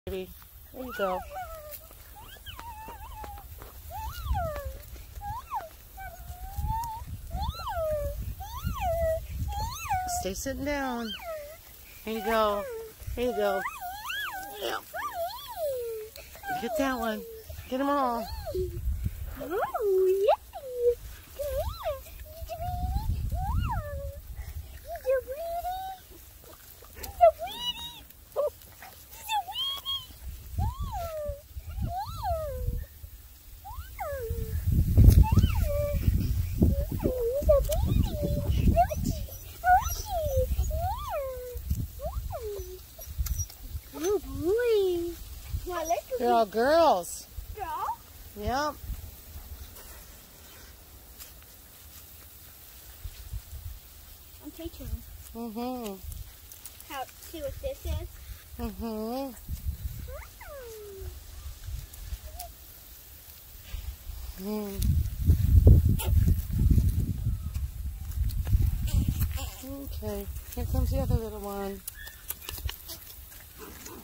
Baby. There you go. Stay sitting down. Here you go. Here you go. Yeah. Get that one. Get them all. Oh, yeah. Oh boy. They're all girls. Girl? Yep. I'm teaching. Mm-hmm. How to see what this is? Mm-hmm. Mm. Okay. Here comes the other little one.